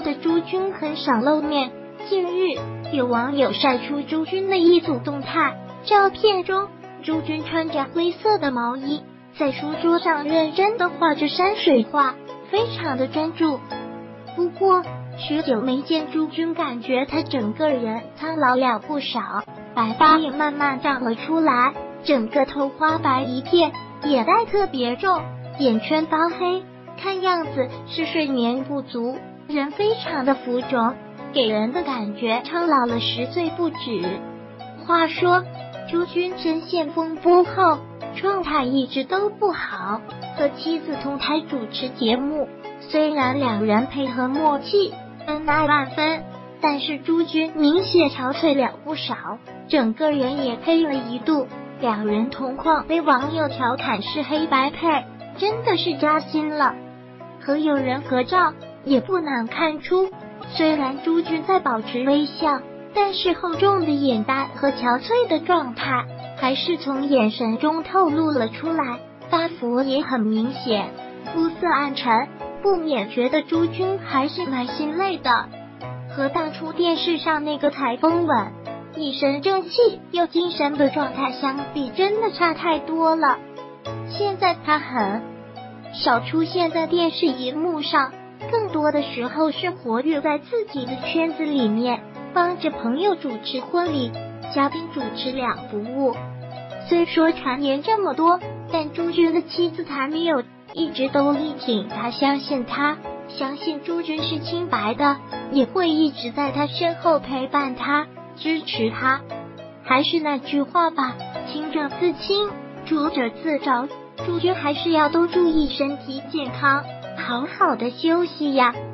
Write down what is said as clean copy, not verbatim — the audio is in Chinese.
的朱军很少露面。近日，有网友晒出朱军的一组动态，照片中朱军穿着灰色的毛衣，在书桌上认真地画着山水画，非常的专注。不过许久没见朱军，感觉他整个人苍老了不少，白发也慢慢长了出来，整个头花白一片，眼袋特别重，眼圈发黑，看样子是睡眠不足，人非常的浮肿，给人的感觉苍老了10岁不止。话说朱军深陷风波后，状态一直都不好，和妻子同台主持节目，虽然两人配合默契，恩爱万分，但是朱军明显憔悴了不少，整个人也黑了一度，两人同框被网友调侃是黑白配，真的是扎心了。和友人合照也不难看出，虽然朱军在保持微笑，但是厚重的眼袋和憔悴的状态还是从眼神中透露了出来，发福也很明显，肤色暗沉，不免觉得朱军还是蛮心累的。和当初电视上那个台风稳、一身正气又精神的状态相比，真的差太多了。现在他很少出现在电视荧幕上，更多的时候是活跃在自己的圈子里面，帮着朋友主持婚礼，嘉宾主持2不误。虽说传言这么多，但朱军的妻子谭女友一直都力挺他，相信朱军是清白的，也会一直在他身后陪伴他，支持他。还是那句话吧，清者自清，浊者自找，朱军还是要多注意身体健康，好好的休息呀。